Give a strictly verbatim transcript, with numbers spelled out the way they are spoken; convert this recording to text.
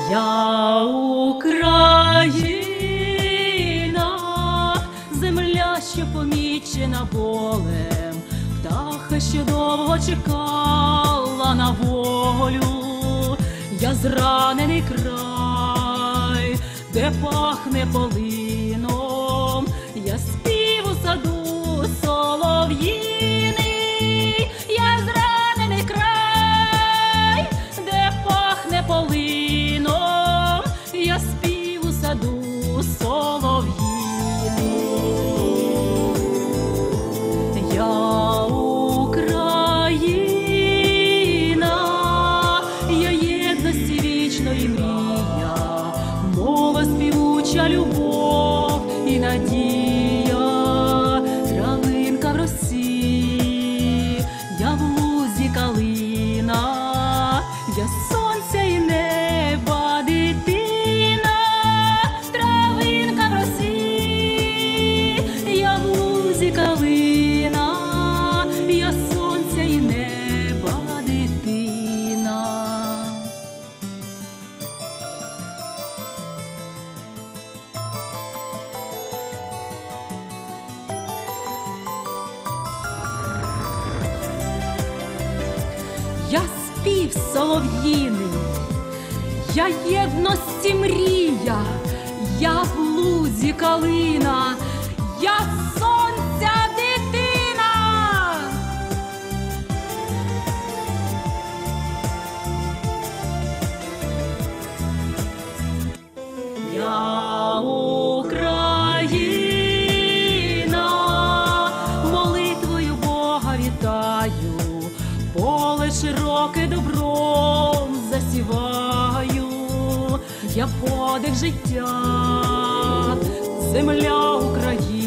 Я Україна, земля, що помічена болем, птаха, що довго чекала на волю. Я зранений край, де пахне полином, я спів у саду солов'їний. Я зранений край, де пахне полином, я спів у саду солов'їний. Я Україна, я єдності вічної мрія, мова співуча, любов і надія. Травинка в росі, я в лузі калина, я сонця і неба дитина. Травинка в росі, я в лузі калина, я сонця і неба дитина. Я спів солов'їний, я єдності мрія, я в лузі калина, я сонця дитина. Я Україна, молитвою Бога вітаю, поле широке добром засіваю. Я подих життя, земля України.